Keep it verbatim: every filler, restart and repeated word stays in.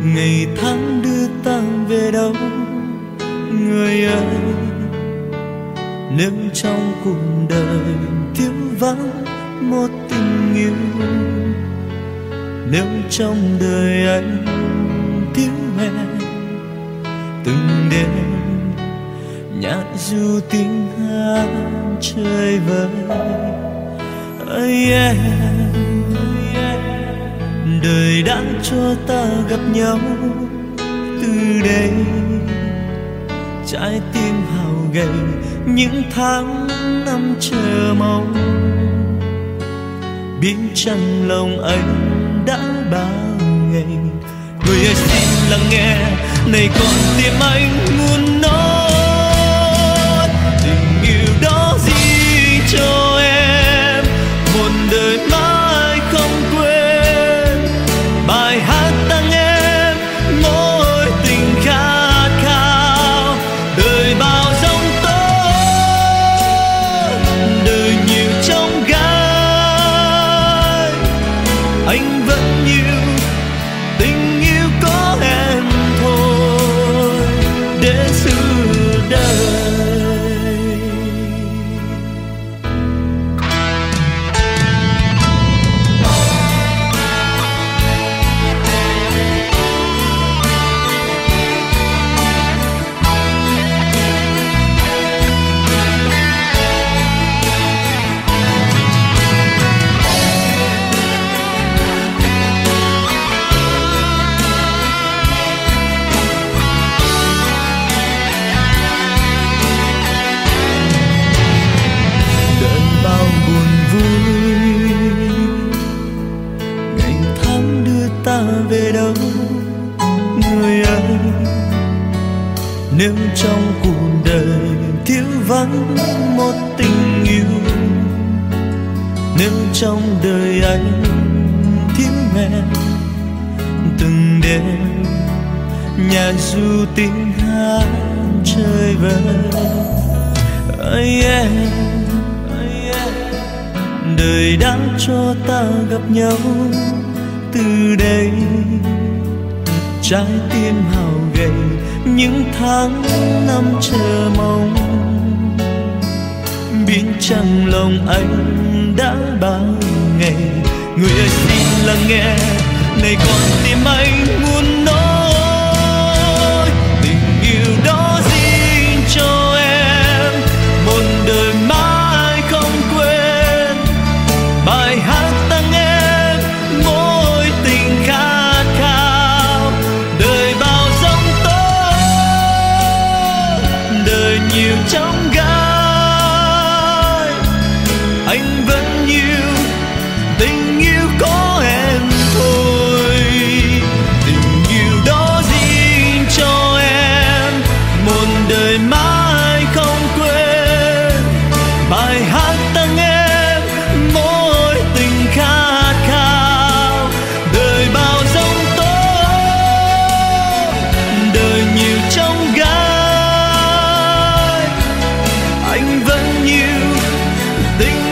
ngày tháng đưa ta về đâu người ơi. Nếu trong cuộc đời thiếu vắng một tình yêu, nếu trong đời anh thiếu em, từng đêm nhạc du tiếng hát chơi vơi. Ơi em, đời đã cho ta gặp nhau, từ đây trái tim hao gầy những tháng năm chờ mong. Biết chăng lòng anh đã bao ngày. Người ơi xin lắng nghe, này con tim anh muốn nói tình yêu đó gì cho em, một đời mãi không quên. Bài hát tặng em mỗi tình khát khao, đời bao giông tố, đời nhiều trong gai. Anh vẫn yêu tình yêu có em thôi để xưa đời. Về đâu người ơi, nếu trong cuộc đời thiếu vắng một tình yêu, nếu trong đời anh thiếu em, từng đêm nhạc du tiếng hát chơi vơi. Ơi em, đời đã cho ta gặp nhau, từ đây trái tim hao gầy những tháng năm chờ mong. Biết chăng lòng anh đã bao ngày. Người ơi xin lắng nghe, này con tim anh muốn nói tình yêu đó dành cho em, một đời mãi không quên. Bài hát tặng em mỗi tình khát khao, đời bao giông tố, đời nhiều trong gai. Anh vẫn yêu tình yêu có em thôi, tình yêu đó dành cho em, một đời mãi không quên. Bài hát tặng em mỗi tình khát khao, đời bao giông tố, đời nhiều trong gai. Anh vẫn yêu tình